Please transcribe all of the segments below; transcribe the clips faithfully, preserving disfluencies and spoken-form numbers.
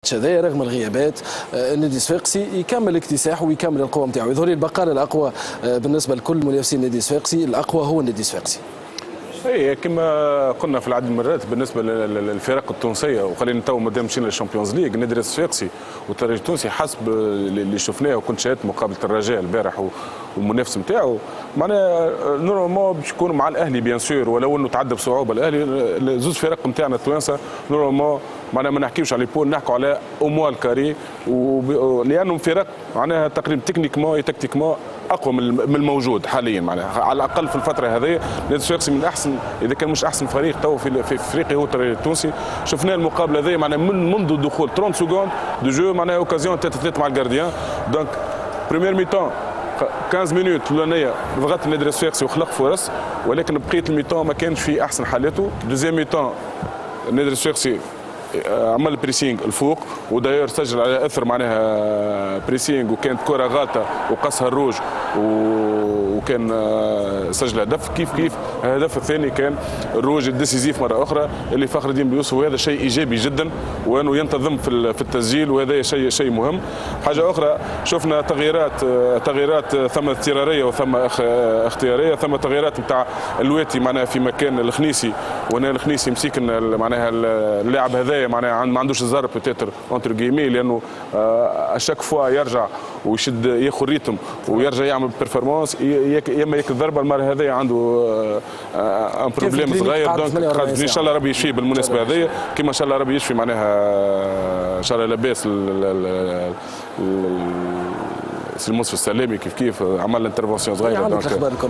هذايا رغم الغيابات النادي الصفاقسي يكمل اكتساحه ويكمل القوه نتاعو. يظهر لي البقاله الاقوى بالنسبه لكل منافسين النادي الصفاقسي، الاقوى هو النادي الصفاقسي. اي كما قلنا في العديد من المرات بالنسبه للفرق التونسيه، وخلينا تو مادام مشينا للشامبيونز ليج، النادي الصفاقسي والترجي التونسي حسب اللي شفناه وكنت شاهدت مقابله الرجاء البارح والمنافس نتاعو معناها نورمالمون باش يكون مع الاهلي بيان سور، ولو انه تعدى بصعوبه الاهلي. زوج فرق نتاعنا التوانسه نورمالمون معناها ما نحكيوش على بول، نحكوا على اوموال كاري، لانهم فرق معناها تقريبا تكنيكمون تكتيكمون اقوى من الموجود حاليا، معناها على الاقل في الفتره هذه النادي الصفاقسي من احسن اذا كان مش احسن فريق تو في في افريقيا هو الترجي التونسي. شفنا المقابله هذه معناها من منذ دخول ثلاثين سكوند دو جو معناها اوكازيون ثلاثة ثلاثة مع الجارديان. دونك بريمير ميتون خمسطاش مينوت الاولانيه ضغط النادي الصفاقسي وخلق فرص، ولكن بقيه الميتون ما كانش في احسن حالاته. دوزيام ميتون النادي الصفاقسي عمل بريسينغ الفوق، وداير سجل على اثر معناها بريسينغ، وكانت كره غالطه وقصها الروج وكان سجل هدف. كيف كيف الهدف الثاني كان الروج الديسيزيف مره اخرى اللي فخر الدين بيوسف، وهذا شيء ايجابي جدا وانه ينتظم في في التسجيل، وهذا شيء شيء مهم. حاجه اخرى شفنا تغييرات تغييرات ثم اضطراريه وثم اختياريه. ثم تغييرات نتاع الواتي معناها في مكان الخنيسي، وانا الخنيسي مسيك معناها اللاعب هذا معناها ما عندوش الزر بوتيتر اونتر جيمي، لانه اشاك فوا يرجع ويشد ياخذ ريتم ويرجع يعمل بيرفورمانس، يا اما ياك الضربه المره هذه عنده ان بروبليم صغير. دونك ان شاء الله ربي يشفيه بالمناسبه هذه، كما ان شاء الله ربي يشفي معناها ان شاء الله لاباس سي المصطفى السلامي كيف كيف عمل انترفونسيون صغيره. دونك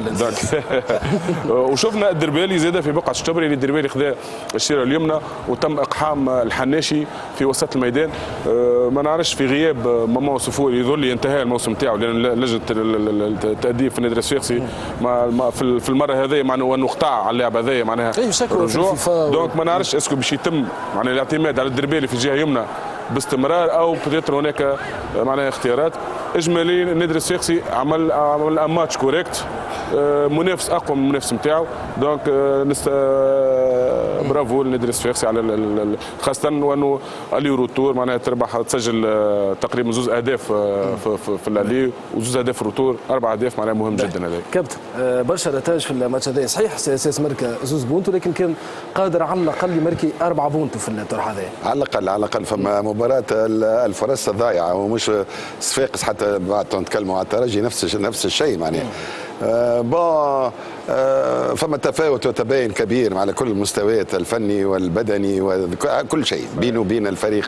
وشفنا الدربالي زاد في بقعه الشتبري اللي الدربالي خذا الشيره اليمنى وتم اقحام الحناشي في وسط الميدان. ما نعرفش في غياب ماما صفوري يظل لي انتهى الموسم نتاعو، لان لجنه التاديب في النادي الصفاقسي في المره هذه معناها انه قطع على اللعبه هذه معناها الرجوع. دونك ما نعرفش اسكو باش يتم معناها الاعتماد على الدربالي في الجهه اليمنى باستمرار، او بتيتر هناك معناها اختيارات. اجمالي النادي الصفاقسي عمل عمل ان ماتش كوريكت، منافس اقوى من المنافس نتاعو. دونك نست برافو النادي الصفاقسي على خاصه وانه الي روتور معناها تربح تسجل تقريبا زوز اهداف في, في, في الالي وزوز اهداف الروتور، اربع اهداف معناها مهم جدا. هذا كابتن برشا نتائج في الماتش هذا، صحيح اساس ماركا زوز بونتو، لكن كان قادر على الاقل يماركي اربع بونتو في الطرح هذا على الاقل. على الاقل فما مباراه الفرص ضايعه، ومش صفاقس حتى بعد نتكلموا على الترجي نفس نفس الشيء معناها. آه بون آه فما تفاوت وتباين كبير على كل المستويات الفني والبدني وكل شيء بينه وبين الفريق.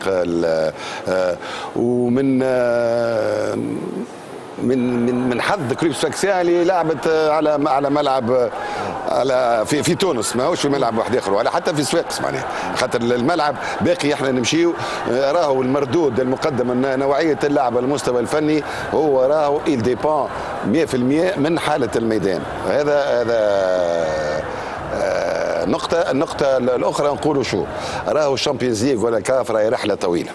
آه ومن آه من من من حظ كريب صفاقسي اللي لعبت على على ملعب على في في تونس، ماهوش في ملعب واحد اخر، ولا حتى في صفاقس معناها، خاطر الملعب باقي احنا نمشيو راهو المردود المقدم نوعيه اللعب المستوى الفني هو راهو il dépend مئة بالمئة من حاله الميدان. هذا هذا نقطه. النقطه الاخرى نقولوا شو راهو الشامبيونز ليج ولا كاف راهي رحله طويله،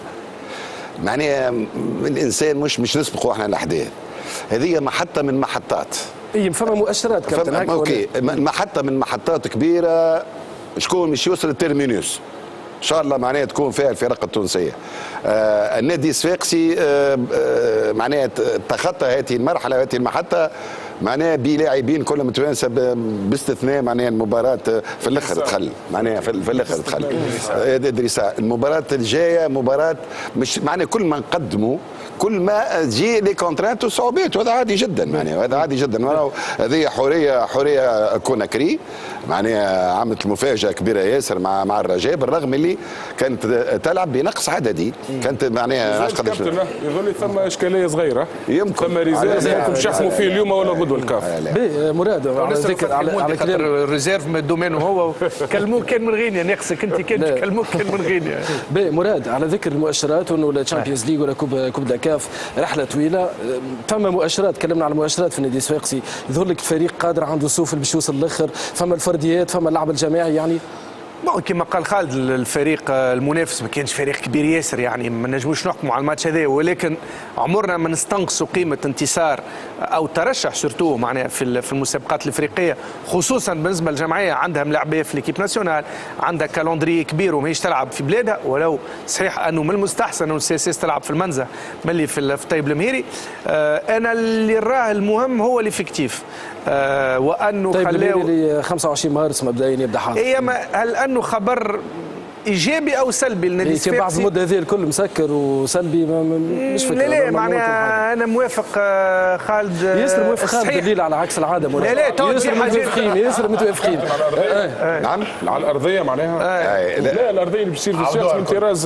معناها الانسان مش مش نسبقوا احنا الاحداث هذه محطه من محطات. اي فما مؤشرات كابتن هكا اوكي محطه من محطات كبيره. شكون مش يوصل التيرمينوس ان شاء الله معناها تكون فيها الفرق التونسيه. آه النادي الصفاقسي آه آه معناها تخطى هذه المرحله هذه المحطه معناها بلاعبين كلهم متوانسه باستثناء معناها المباراه في الاخر دخل معناها في الاخر دخل ادريسا. المباراه الجايه مباراه مش معناها كل ما نقدموا كل ما تجي لي كونترانت وصعوبات، وهذا عادي جدا معناها هذا عادي جدا. هذه حوريه حوريه كوناكري معناها عملت مفاجاه كبيره ياسر مع مع الرجاء، بالرغم اللي كانت تلعب بنقص عددي. كانت معناها يظل ثم اشكاليه صغيره يمكن ثم ريزيرف يمكن يحكموا فيه اليوم ولا غدوه الكاف. مراد على ذكر على كلام الريزيرف من دومينه هو كلموك كان من غينيا ناقصك انت كان كلموك كان من غينيا. باهي مراد على ذكر المؤشرات وانه الشامبيونز ليج ولا كوب كوب كاف رحله طويله، فما مؤشرات تكلمنا على المؤشرات في النادي الصفاقسي، يظهر لك فريق قادر عنده سوفل باش يوصل للاخر، فما الفرديات فما اللعب الجماعي يعني. بون كما قال خالد الفريق المنافس ما كانش فريق كبير ياسر، يعني ما نجموش نحكموا على الماتش هذا، ولكن عمرنا ما نستنقصوا قيمه انتصار او ترشح سورتو معناها في في المسابقات الافريقيه، خصوصا بالنسبه للجمعيه عندها ملاعبيه في ليكيب ناسيونال، عندها كالندري كبير وماهيش تلعب في بلادها، ولو صحيح انه من المستحسن انه السي اس اس تلعب في المنزه ملي في الطيب المهيري. آه انا اللي راه المهم هو الافكتيف، آه وانه طيب خلاو خمسة وعشرين مارس مبدئيا يبدا حاضر. هي هل انه خبر ايجابي او سلبي للنادي إيه الصفاقسي؟ بعد المده هذه الكل مسكر وسلبي مش فكره. لا لا معناها انا موافق خالد ياسر موافق خالد دليل على عكس العاده. لا لا تو ياسر متوافقين ياسر متوافقين. نعم على الارضيه معناها لا الارضيه اللي بيصير في السياق من طراز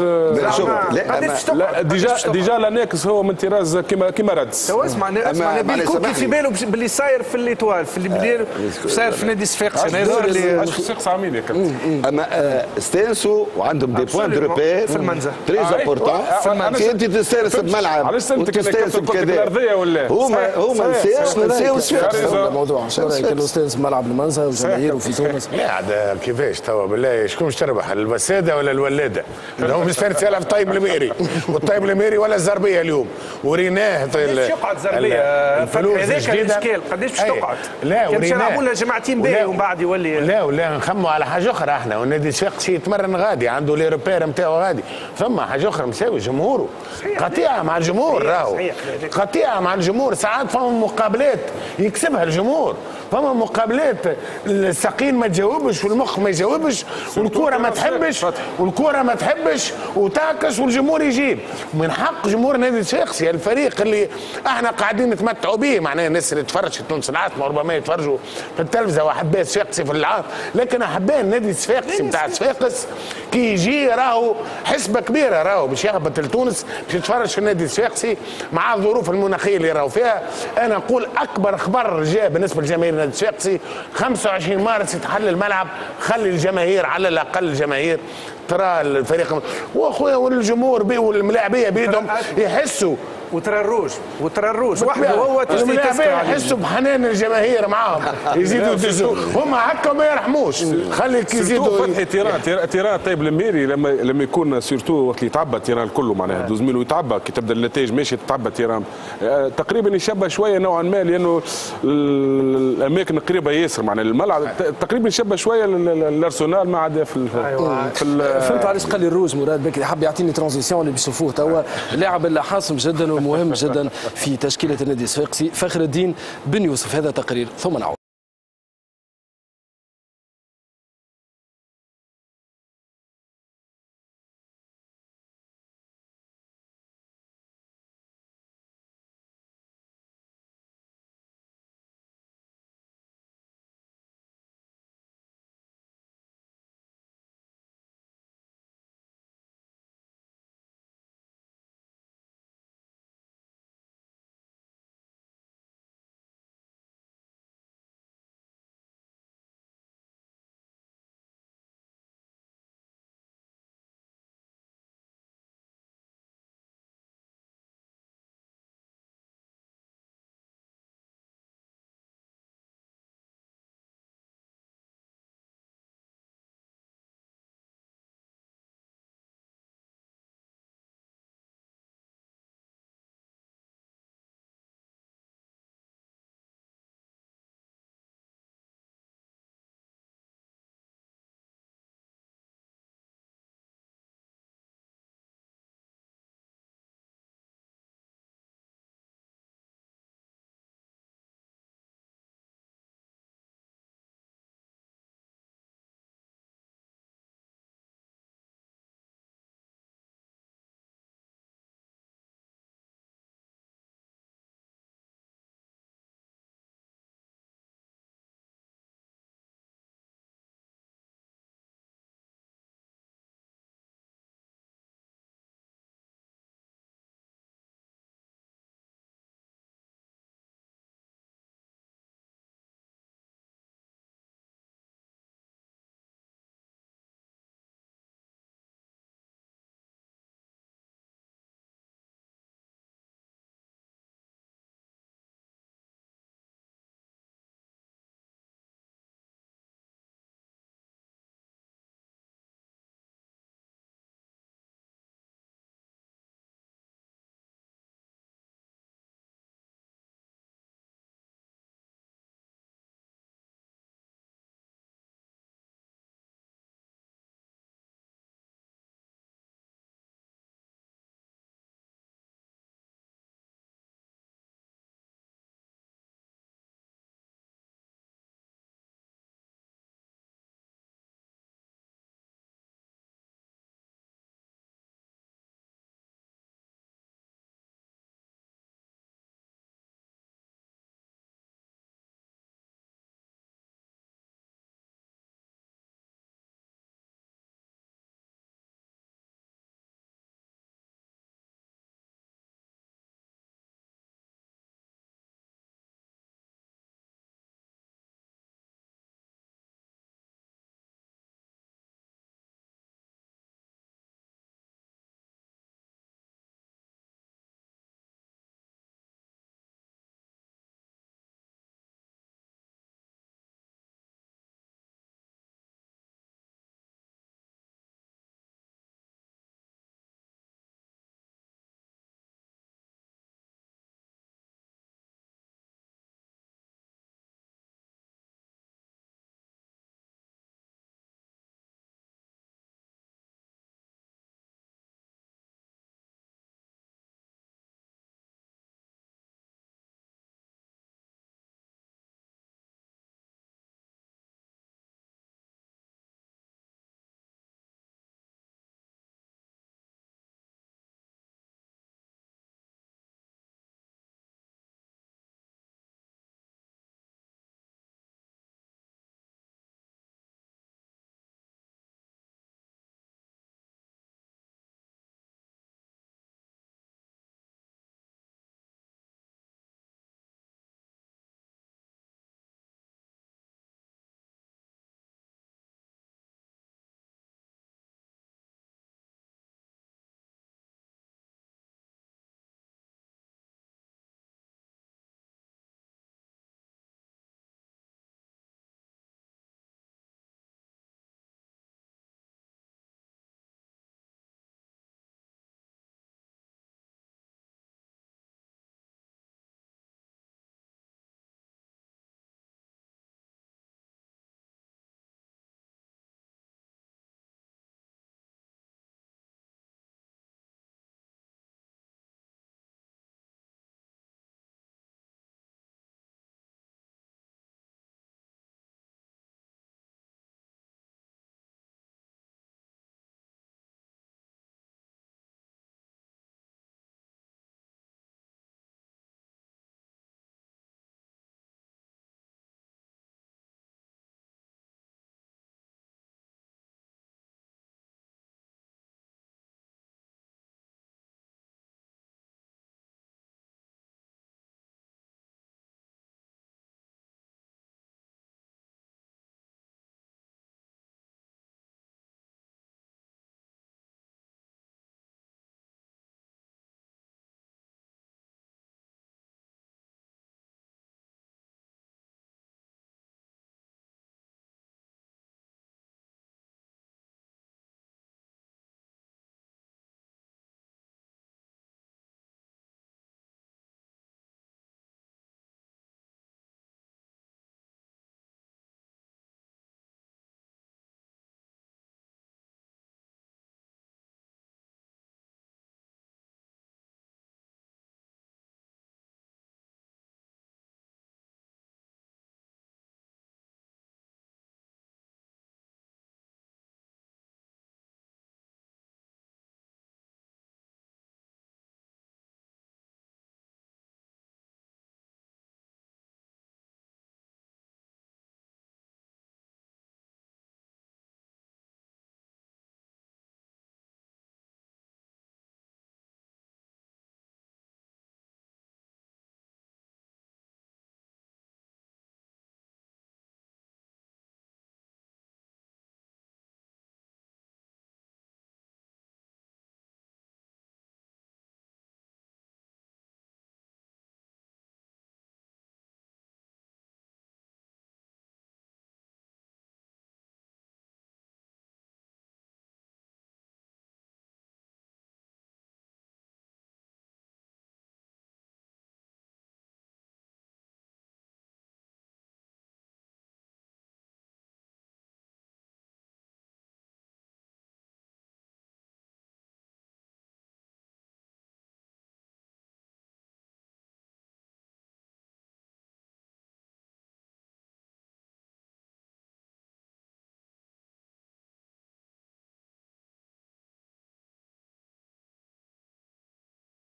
لا ديجا ديجا لا ناقص هو من طراز كيما كيما ردس. تو اسمع اسمع نبيل كوكي في باله باللي صاير في الايطوال في اللي بدير صاير في نادي الصفاقسي. انا يظهر لي الصفاقسي عامل يا كابتن. اما استانسوا وعندهم دي بوان دو ريبير في المنزه تري امبورتون. كي انت تستانس بملعب علاش انت كنت الارضيه ولا هما هما نساو نساو الموضوع شنو رايك الاستاذ في ملعب المنزه والجماهير وفي تونس؟ لا عاد كيفاش توا بالله شكون باش تربح الوساده ولا الولاده؟ هو مستانس يلعب الطيب الميري والطيب الميري ولا الزربيه اليوم وريناه قداش يقعد زربيه؟ هذاك الاشكال قداش باش تقعد؟ لا وريناه يلعبوا لنا جماعتين باهي ومن بعد يولي لا ولا نخموا على حاجه اخرى احنا، والنادي الصفاقسي يتمرن غادي عنده لي روبير نتاعو غادي، ثم حاجه اخرى مساوي جمهوره قطيعه مع الجمهور راهو قطيعه مع الجمهور. ساعات فما مقابلات يكسبها الجمهور، فما مقابلات الساقين ما تجاوبش والمخ ما يجاوبش والكره ما تحبش والكره ما تحبش وتعكس والجمهور يجيب. من حق جمهور نادي الصفاقسي الفريق اللي احنا قاعدين نتمتعوا به، معناها الناس اللي تفرج في تونس العاصمه وربما يتفرجوا في التلفزه واحباء الصفاقسي في العام، لكن احباء النادي الصفاقسي نتاع الصفاقس كي يجي راهو حسبه كبيره راهو باش يهبط لتونس باش يتفرج في النادي الصفاقسي مع الظروف المناخيه اللي راهو فيها. انا نقول اكبر خبر جاء بالنسبه لجماهير النادي الصفاقسي خمسة وعشرين مارس يتحل الملعب، خلي الجماهير على الاقل الجماهير ترى الفريق واخويا والجمهور بي والملاعبيه بيدهم يحسوا وترى الروج وترى الروج وحده وهو تشتي يحسوا بحنان الجماهير معاهم يزيدوا يدزوا هم هكا ما يرحموش. خلي يزيدوا فتحي تيران تيران طيب الميري لما لما يكون سيرتو وقت اللي يتعبى تيران كله معناها دوز ميل ويتعبى كي تبدا النتائج ماشي تتعبى تيران تقريبا يشبه شويه نوعا ما لانه الاماكن قريبه ياسر معناها الملعب تقريبا يشبه شويه الارسنال ما عدا في في فهمت علاش قال لي الروج مراد بكري حاب يعطيني ترانزيسيون اللي بيشوفوه توا اللاعب اللي حاسم جدا ومهم جدا في تشكيله النادي الصفاقسي فخر الدين بن يوسف. هذا تقرير ثم نعود.